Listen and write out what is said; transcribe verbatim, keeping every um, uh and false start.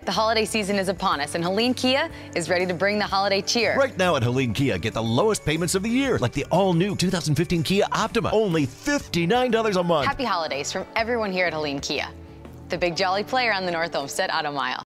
The holiday season is upon us, and Helene Kia is ready to bring the holiday cheer. Right now at Helene Kia, get the lowest payments of the year, like the all-new two thousand fifteen Kia Optima, only fifty-nine dollars a month. Happy holidays from everyone here at Helene Kia, the big jolly player on the North Olmsted Auto Mile.